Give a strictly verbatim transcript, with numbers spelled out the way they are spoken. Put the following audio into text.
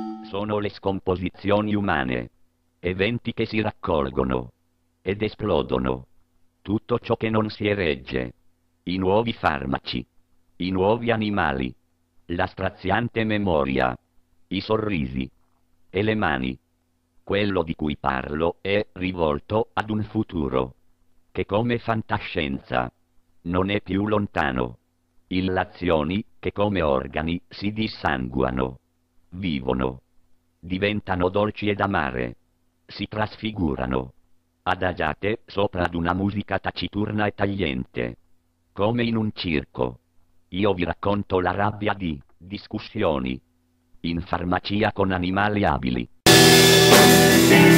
Sono le scomposizioni umane, eventi che si raccolgono ed esplodono. Tutto ciò che non si eregge, i nuovi farmaci, i nuovi animali, la straziante memoria, i sorrisi e le mani. Quello di cui parlo è rivolto ad un futuro che come fantascienza non è più lontano. Illazioni che come organi si dissanguano, vivono, diventano dolci ed amare, si trasfigurano, adagiate sopra ad una musica taciturna e tagliente, come in un circo. Io vi racconto la rabbia di discussioni in farmacia con animali abili.